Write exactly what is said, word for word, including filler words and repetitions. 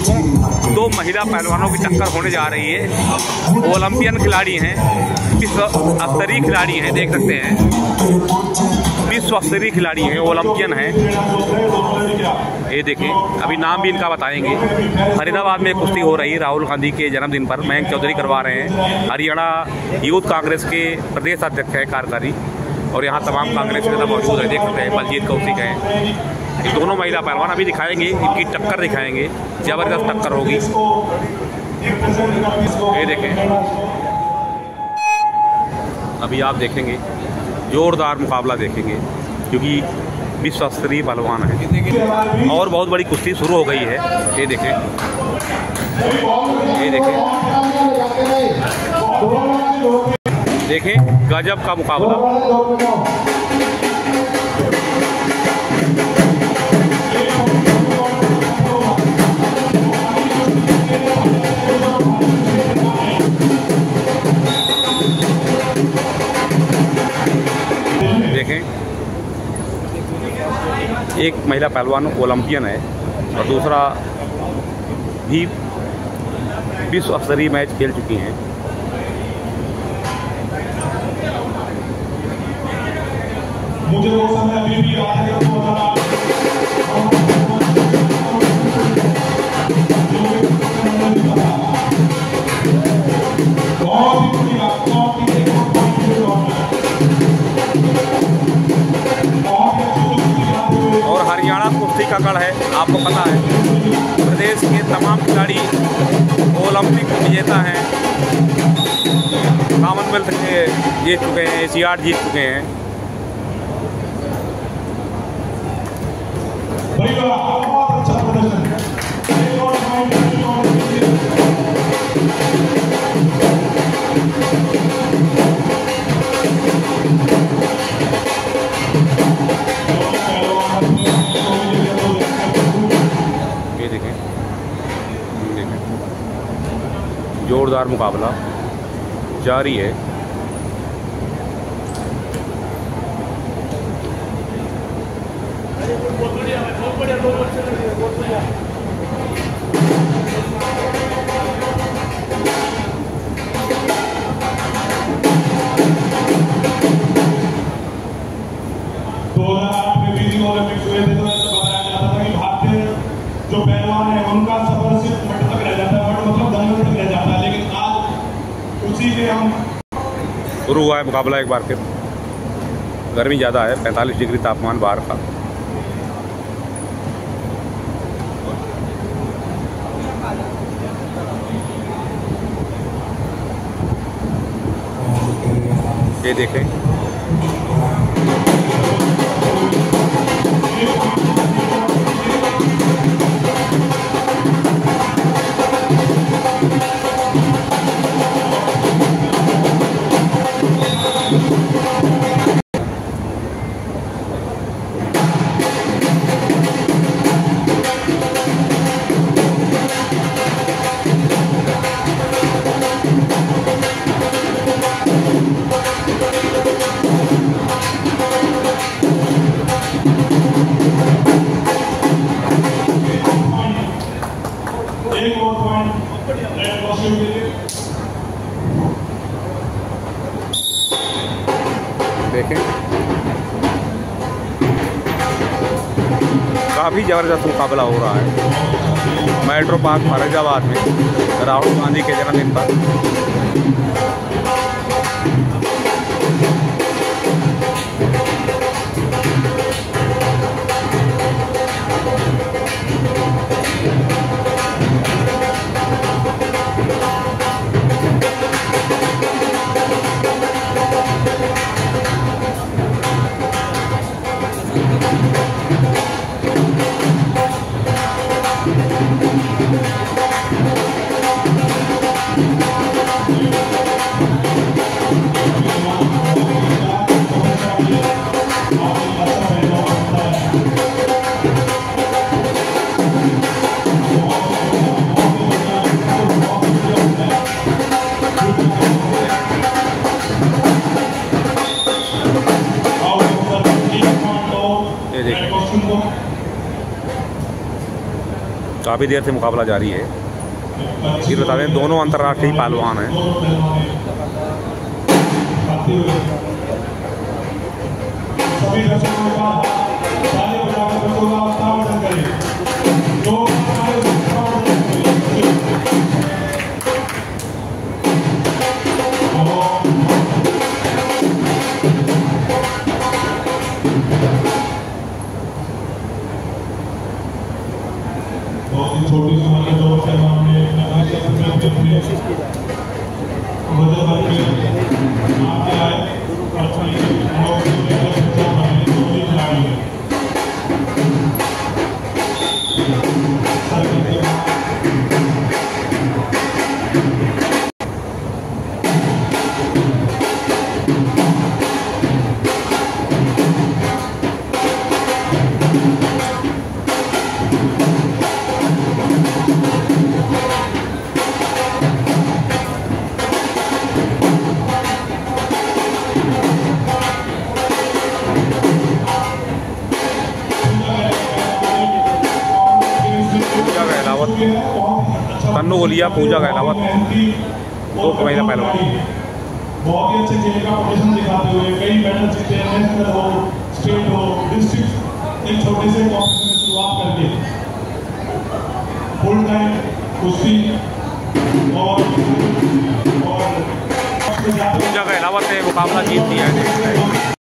दोस्तों, दो महिला पहलवानों की टक्कर होने जा रही है। ओलंपियन खिलाड़ी हैं, विश्व स्तरीय खिलाड़ी हैं, देख सकते हैं विश्व स्तरीय खिलाड़ी हैं, ओलंपियन हैं। ये देखें, अभी नाम भी इनका बताएंगे। फरीदाबाद में कुश्ती हो रही है राहुल गांधी के जन्मदिन पर, मयंक चौधरी करवा रहे हैं। हरियाणा यूथ कांग्रेस के प्रदेश अध्यक्ष है कार्यकारी, और यहाँ तमाम कांग्रेस नेता मौजूद है, देख सकते हैं बलजीत कौशिक हैं। ये दोनों महिला पहलवान अभी दिखाएंगे, इनकी टक्कर दिखाएंगे, जबरदस्त टक्कर होगी। ये देखें, अभी आप देखेंगे जोरदार मुकाबला देखेंगे, क्योंकि विश्व स्तरीय पहलवान है और बहुत बड़ी कुश्ती शुरू हो गई है। ये देखें, ये देखें, देखें गजब का मुकाबला। देखें, एक महिला पहलवान ओलंपियन है और दूसरा भी विश्व स्तरीय मैच खेल चुकी हैं। मुझे वो समय अभी भी याद है। और हरियाणा कुश्ती का गढ़ है, आपको पता है। प्रदेश के तमाम खिलाड़ी ओलंपिक विजेता हैं, कॉमनवेल्थ के जीत चुके हैं, एशियाड जीत चुके हैं। ये देखें, देखें जोरदार मुकाबला जारी है। जो पहलवान है उनका सफर सिर्फ मट तक रह जाता है, मट मतलब दंगल तक रह जाता है, लेकिन आज उसी के हम शुरू हुआ है मुकाबला एक बार फिर। गर्मी ज़्यादा है, पैंतालीस डिग्री तापमान बाहर का। ये देखें, देखें काफ़ी ज़बरदस्त मुकाबला हो रहा है मेट्रो पार्क फरीदाबाद में राहुल गांधी के जन्मदिन पर। काफ़ी देर से मुकाबला जारी है। ये बता दें दोनों अंतर्राष्ट्रीय पहलवान हैं। सभी दर्शकों का ताली बजाकर बच्चों का स्वागत करें। दो बहुत ही छोटी सी उम्र के दो पहलवान ने अपने अपने वजह करके आगे आए अपनी खिलाड़ी है। तन्नू गोलिया, पूजा गहलावत, दो कमाईदा पहलवान। बहुत ही अच्छे खेल का प्रदर्शन दिखाते हुए कई मेडल जीते हैं, नेशनल हो, स्टेट हो, डिस्ट्रिक्ट, एक छोटे से कॉम्पिटिशन से शुरुआत करके फुल टाइम कुश्ती और पूजा गहलावत ने मुकाबला जीत लिया है।